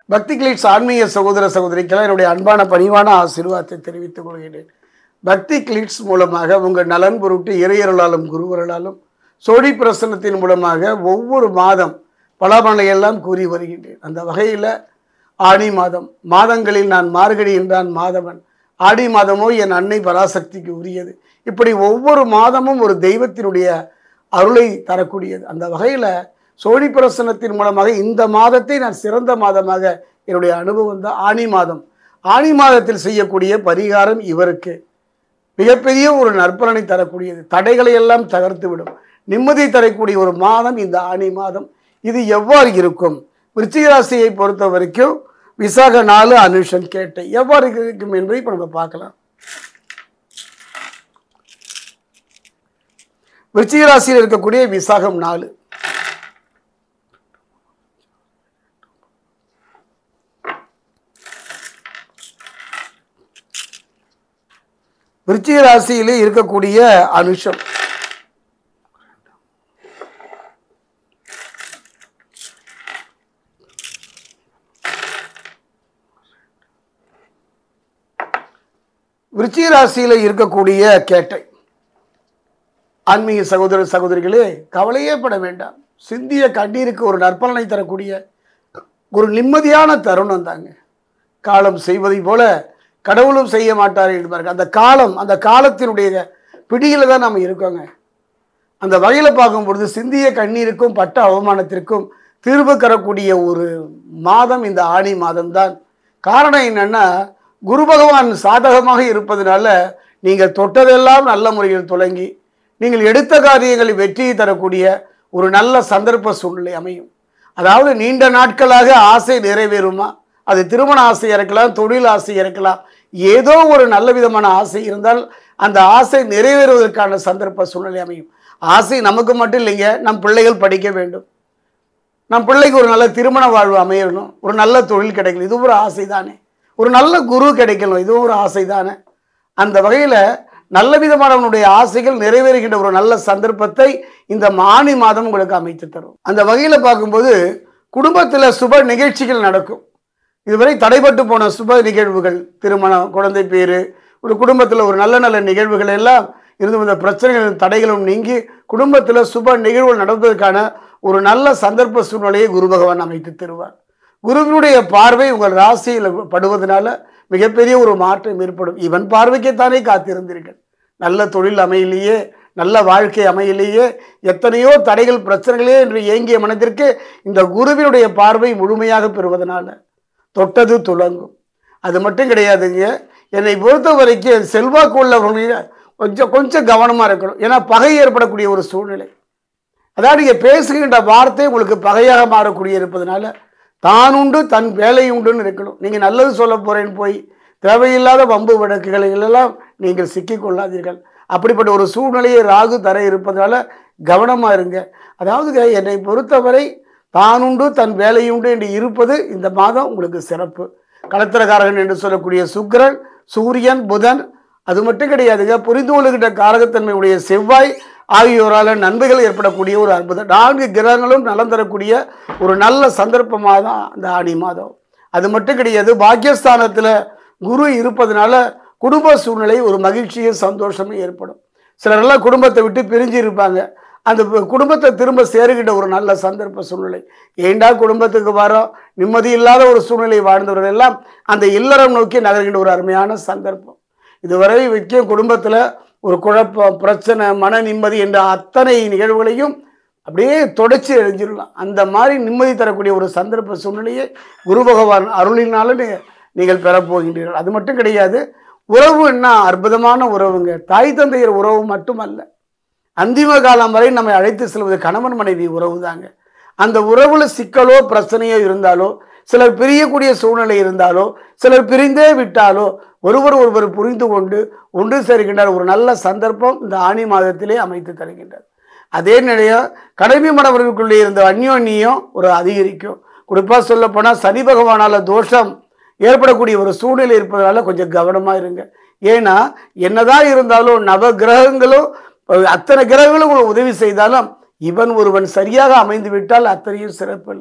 பக்தி கிளிட்ஸ் ஆன்மீக சகோதர சகோதரிக்கெல்லாம் என்னுடைய அன்பான பணிவான ஆசீர்வாதத்தை தெரிவித்துக் கொள்கிறேன். பக்தி கிளிட்ஸ் மூலமாக உங்கள் நலன் பொருட்டு இறையருளாலும் குருவருளாலும் சோடி பிரசன்னத்தின் மூலமாக ஒவ்வொரு மாதம் பலமலையெல்லாம் கூறி வருகின்றேன். அந்த வகையில் ஆடி மாதம், மாதங்களில் நான் மார்கழி என்றான் மாதவன், ஆடி மாதமோ என் அன்னை பராசக்திக்கு உரியது. இப்படி ஒவ்வொரு மாதமும் ஒரு தெய்வத்தினுடைய அருளை தரக்கூடியது. அந்த வகையில் சோழி பிரசன்னத்தின் மூலமாக இந்த மாதத்தை நான் சிறந்த மாதமாக என்னுடைய அனுபவம் தான். ஆனி மாதம், ஆனி மாதத்தில் செய்யக்கூடிய பரிகாரம் இவருக்கு மிகப்பெரிய ஒரு நற்பலனை தரக்கூடியது. தடைகளை எல்லாம் தகர்த்து விடும், நிம்மதி தரக்கூடிய ஒரு மாதம் இந்த ஆனி மாதம். இது எவ்வாறு இருக்கும்? விருச்சிக ராசியை பொறுத்த வரைக்கும் விசாக 4 அனுஷன் கேட்டை எவ்வாறு இருக்கும் என்பதை இப்போ நம்ம பார்க்கலாம். விருச்சிக ராசியில் இருக்கக்கூடிய விசாகம் 4, விருச்சிக ராசியிலே இருக்கக்கூடிய அனுஷம், விருச்சிக ராசியில இருக்கக்கூடிய கேட்டை. ஆன்மீக சகோதர சகோதரிகளே, கவலையே பட வேண்டாம். சிந்திய கண்ணீருக்கு ஒரு நற்பலனை தரக்கூடிய ஒரு நிம்மதியான தருணம் தாங்க. காலம் செய்வதை போல கடவுளும் செய்ய மாட்டார் என்பார்கள். அந்த காலம், அந்த காலத்தினுடைய பிடியில தான் நம்ம இருக்கோங்க. அந்த வகையில் பார்க்கும்பொழுது சிந்திய கண்ணீருக்கும் பட்ட அவமானத்திற்கும் தீர்வு தரக்கூடிய ஒரு மாதம் இந்த ஆனி மாதம்தான். காரணம் என்னன்னா, குரு பகவான் சாதகமாக இருப்பதனால நீங்கள் தொட்டதெல்லாம் நல்ல முறையில் தொடங்கி நீங்கள் எடுத்த காரியங்களை வெற்றியை தரக்கூடிய ஒரு நல்ல சந்தர்ப்ப சூழ்நிலை அமையும். அதாவது நீண்ட நாட்களாக ஆசை நிறைவேறுமா? அது திருமண ஆசை இருக்கலாம், தொழில் ஆசை இருக்கலாம், ஏதோ ஒரு நல்ல விதமான ஆசை இருந்தால் அந்த ஆசை நிறைவேறுவதற்கான சந்தர்ப்ப சூழ்நிலை அமையும். ஆசை நமக்கு மட்டும் இல்லைங்க, நம் பிள்ளைகள் படிக்க வேண்டும், நம் பிள்ளைக்கு ஒரு நல்ல திருமண வாழ்வு அமையணும், ஒரு நல்ல தொழில் கிடைக்கணும், இது ஒரு ஆசை தானே. ஒரு நல்ல குரு கிடைக்கணும், இதுவும் ஒரு ஆசை தானே. அந்த வகையில் நல்ல விதமானவனுடைய ஆசைகள் நிறைவேறுகின்ற ஒரு நல்ல சந்தர்ப்பத்தை இந்த ஆனி மாதம் உங்களுக்கு அமைத்து தரும். அந்த வகையில் பார்க்கும்போது குடும்பத்தில் சுப நிகழ்ச்சிகள் நடக்கும். இதுவரை தடைபட்டு போன சுப நிகழ்வுகள், திருமணம், குழந்தை பேரு, ஒரு குடும்பத்தில் ஒரு நல்ல நல்ல நிகழ்வுகள் எல்லாம் இருந்து வந்த பிரச்சனைகளும் தடைகளும் நீங்கி குடும்பத்தில் சுப நிகழ்வுகள் நடப்பதற்கான ஒரு நல்ல சந்தர்ப்ப சூழ்நிலையை குரு பகவான் அமைத்து தருவார். குருவினுடைய பார்வை உங்கள் ராசியில் படுவதனால மிகப்பெரிய ஒரு மாற்றம் ஏற்படும். இவன் பார்வைக்குத்தானே காத்திருந்தீர்கள். நல்ல தொழில் அமையிலேயே, நல்ல வாழ்க்கை அமையிலேயே, எத்தனையோ தடைகள் பிரச்சனைகளே என்று ஏங்கிய மனதிற்கு இந்த குருவினுடைய பார்வை முழுமையாக பெறுவதனால தொட்டது துலங்கும். அது மட்டும் கிடையாதுங்க, என்னை பொறுத்த வரைக்கும் செல்வாக்கு உள்ளவர்கள் கொஞ்சம் கவனமாக இருக்கணும். ஏன்னா பகை ஏற்படக்கூடிய ஒரு சூழ்நிலை, அதாவது நீங்கள் பேசுகின்ற வார்த்தை உங்களுக்கு பகையாக மாறக்கூடிய இருப்பதனால தான் உண்டு தன் வேலை உண்டுன்னு இருக்கணும். நீங்கள் நல்லது சொல்ல போகிறேன்னு போய் தேவையில்லாத வம்பு வழக்குகளை எல்லாம் நீங்கள் சிக்கிக்கொள்ளாதீர்கள். அப்படிப்பட்ட ஒரு சூழ்நிலையை ராகு தர இருப்பதனால கவனமாக இருங்க. அதாவது என்னை பொறுத்தவரை தான் உண்டு தன் வேலையுண்டு என்று இருப்பது இந்த மாதம் உங்களுக்கு சிறப்பு. கலத்திரகாரகன் என்று சொல்லக்கூடிய சுக்கிரன், சூரியன், புதன், அது மட்டும் கிடையாதுங்க, புரிந்து கொள்ளுகின்ற காரகத்தன்மையுடைய செவ்வாய் ஆகியோரால் நன்மைகள் ஏற்படக்கூடிய ஒரு அற்புதம். 4 கிரகங்களும் நலம் தரக்கூடிய ஒரு நல்ல சந்தர்ப்பமாக தான் அந்த ஆனி மாதம். அது மட்டும் கிடையாது, பாக்கியஸ்தானத்தில் குரு இருப்பதனால குடும்ப சூழ்நிலை ஒரு மகிழ்ச்சியும் சந்தோஷமும் ஏற்படும். சிலரெல்லாம் குடும்பத்தை விட்டு பிரிஞ்சு இருப்பாங்க, அந்த குடும்பத்தை திரும்ப சேருகின்ற ஒரு நல்ல சந்தர்ப்ப சூழ்நிலை. ஏண்டா குடும்பத்துக்கு வரோம், நிம்மதி இல்லாத ஒரு சூழ்நிலை வாழ்ந்தவர்கள் எல்லாம் அந்த இல்லறம் நோக்கி நகர்கின்ற ஒரு அருமையான சந்தர்ப்பம். இதுவரை வைக்க குடும்பத்தில் ஒரு குழப்பம், பிரச்சனை, மன நிம்மதி என்ற அத்தனை நிகழ்வுகளையும் அப்படியே தொடச்சி எழுஞ்சிடலாம். அந்த மாதிரி நிம்மதி தரக்கூடிய ஒரு சந்தர்ப்ப சூழ்நிலையை குரு பகவான் அருளினாலும் நீங்கள் பெறப்போகின்றீர்கள். அது மட்டும் கிடையாது, உறவு என்ன அற்புதமான உறவுங்க. தாய் தந்தையர் உறவு மட்டுமல்ல, அந்திம காலம் வரை நம்மை அழைத்து செல்வது கணவன் மனைவி உறவு தாங்க. அந்த உறவுல சிக்கலோ பிரச்சனையோ இருந்தாலோ, சிலர் பிரியக்கூடிய சூழ்நிலை இருந்தாலோ, சிலர் பிரிந்தே விட்டாலோ ஒருவர் புரிந்து கொண்டு ஒன்று சேர்கின்றார். ஒரு நல்ல சந்தர்ப்பம் இந்த ஆனி மாதத்திலே அமைத்து தருகின்றார். அதே நிலையம் கடமை மனவர்களுக்குள்ளே இருந்த அந்யோன்யம் ஒரு அதிகரிக்கும். குறிப்பாக சொல்ல போனால் சனி பகவானால தோஷம் ஏற்படக்கூடிய ஒரு சூழ்நிலை இருப்பதனால கொஞ்சம் கவனமாக இருங்க. ஏன்னா என்னதான் இருந்தாலும் நவ கிரகங்களும் அத்தனை கிரகங்களும் உதவி செய்தாலும் இவன் ஒருவன் சரியாக அமைந்து விட்டால் அத்தனையும் சிறப்பு.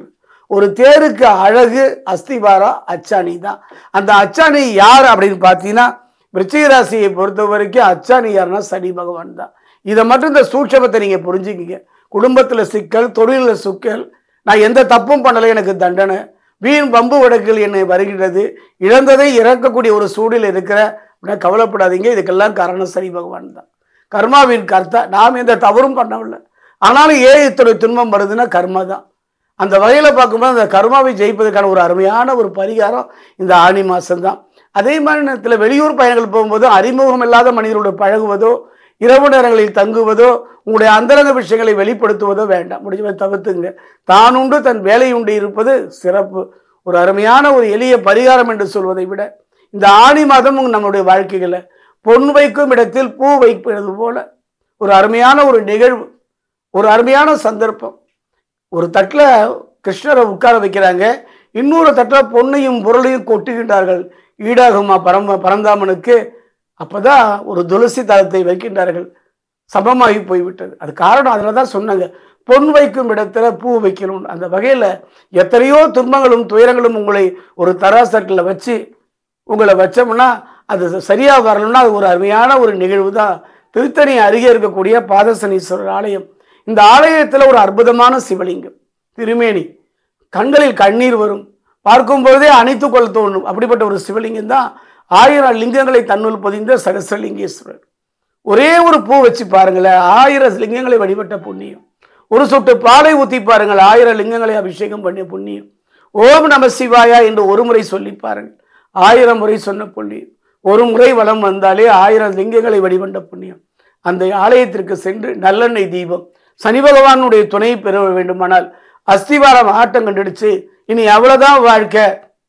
ஒரு தேருக்கு அழகு அஸ்திவாரம் அச்சாணி தான். அந்த அச்சாணி யார் அப்படின்னு பார்த்தீங்கன்னா, விருச்சிக ராசியை பொறுத்த வரைக்கும் அச்சாணி யாருன்னா சனி பகவான் தான். இதை மட்டும் இந்த சூட்சமத்தை நீங்கள் புரிஞ்சுக்கிங்க. குடும்பத்தில் சிக்கல், தொழிலில் சிக்கல், நான் எந்த தப்பும் பண்ணலை, எனக்கு தண்டனை, வீண் பம்பு வழக்குகள் என்னை வருகிறது, இழந்ததை இறக்கக்கூடிய ஒரு சூழலில் இருக்கிற அப்படின்னா கவலைப்படாதீங்க. இதுக்கெல்லாம் காரணம் சனி பகவான் தான். கர்மாவின் கர்த்தா. நாம் எந்த தவறும் பண்ணவில்லை, ஆனாலும் ஏன் இத்தனை துன்பம் வருதுன்னா கர்மா தான். அந்த வகையில் பார்க்கும்போது அந்த கர்மாவை ஜெயிப்பதற்கான ஒரு அருமையான ஒரு பரிகாரம் இந்த ஆனி மாதம்தான். அதே மாதிரி நேரத்தில் வெளியூர் பயணங்கள் போகும்போது அறிமுகம் இல்லாத மனிதர்களோட பழகுவதோ, இரவு நேரங்களில் தங்குவதோ, உங்களுடைய அந்தரங்க விஷயங்களை வெளிப்படுத்துவதோ வேண்டாம். முடிஞ்சதை தவிர்த்துங்க. தான் உண்டு தன் வேலை உண்டு இருப்பது சிறப்பு. ஒரு அருமையான ஒரு எளிய பரிகாரம் என்று சொல்வதை விட இந்த ஆனி மாதம் நம்முடைய வாழ்க்கைகளை பொன் வைக்கும் இடத்தில் பூ வைப்பது போல ஒரு அருமையான ஒரு நிகழ்வு, ஒரு அருமையான சந்தர்ப்பம். ஒரு தட்டில் கிருஷ்ணரை உட்கார வைக்கிறாங்க, இன்னொரு தட்டில் பொன்னையும் பொருளையும் கொட்டுகின்றார்கள். ஈடாகுமா பரந்தாமனுக்கு? அப்போதான் ஒரு துளசி தளத்தை வைக்கின்றார்கள். சமமாகி போய்விட்டது. அது காரணம் அதில் தான் சொன்னாங்க, பொன் வைக்கும் இடத்துல பூ வைக்கணும். அந்த வகையில் எத்தனையோ துன்பங்களும் துயரங்களும் உங்களை ஒரு தராசட்டில் வச்சு உங்களை வச்சோம்னா அது சரியாக வரணும்னா அது ஒரு அருமையான ஒரு நிகழ்வு தான். திருத்தணி அருகே இருக்கக்கூடிய பாதசனீஸ்வரர் ஆலயம். இந்த ஆலயத்தில் ஒரு அற்புதமான சிவலிங்கம், திருமேனி, கண்களில் கண்ணீர் வரும், பார்க்கும் பொழுதே அணைத்து கொள்ள தோணும். அப்படிப்பட்ட ஒரு சிவலிங்கம் தான் 1000 லிங்கங்களை தன்னுள் பொதிந்த சகஸ்ரலிங்கேஸ்வரர். ஒரே ஒரு பூ வச்சு பாருங்களேன், 1000 லிங்கங்களை வழிபட்ட புண்ணியம். ஒரு சொட்டு பாலை ஊற்றி பாருங்கள், 1000 லிங்கங்களை அபிஷேகம் பண்ணிய புண்ணியம். ஓம் நம சிவாயா என்று ஒரு முறை சொல்லி பாருங்கள், 1000 முறை சொன்ன புண்ணியம். ஒரு முறை வலம் வந்தாலே 1000 லிங்கங்களை வழிபட்ட புண்ணியம். அந்த ஆலயத்திற்கு சென்று நல்லெண்ணெய் தீபம், சனி பகவானுடைய துணை பெற வேண்டுமானால் அஸ்திவாரம் ஆட்டம் கண்டுடுச்சு இனி அவ்வளவுதான் வாழ்க்கை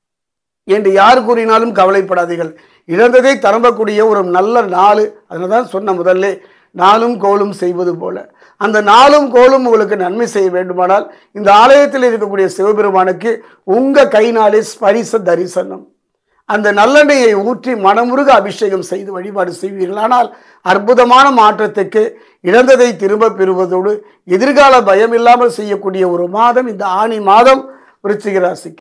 என்று யார் கூறினாலும் கவலைப்படாதீர்கள். இழந்ததை திரும்பக்கூடிய ஒரு நல்ல நாள். அதனால தான் சொன்ன முதல்ல, நாளும் கோலும் செய்வது போல அந்த நாளும் கோலும் உங்களுக்கு நன்மை செய்ய வேண்டுமானால் இந்த ஆலயத்தில் இருக்கக்கூடிய சிவபெருமானுக்கு உங்க கைனாலே ஸ்பரிச தரிசனம், அந்த நல்லெண்ணெயை ஊற்றி மனமுருக அபிஷேகம் செய்து வழிபாடு செய்வீர்களானால் அற்புதமான மாற்றத்துக்கு இழந்ததை திரும்ப பெறுவதோடு எதிர்கால பயம் இல்லாமல் செய்யக்கூடிய ஒரு மாதம் இந்த ஆனி மாதம் விருச்சிக ராசிக்கு.